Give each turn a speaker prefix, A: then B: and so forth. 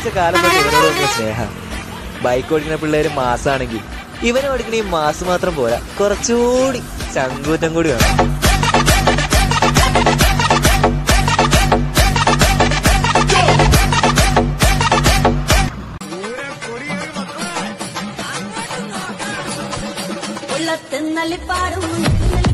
A: പഠിച്ച കാലം തൊട്ട് ഇവനോട് വന്ന സ്നേഹ. ബൈക്ക് ഓടിക്കുന്ന പിള്ളേര് മാസാണെങ്കിൽ ഇവനെ ഓടിക്കണ ഈ മാസ് മാത്രം പോരാ, കുറച്ചുകൂടി ചങ്കൂറ്റം കൂടി വേണം.
B: പാടും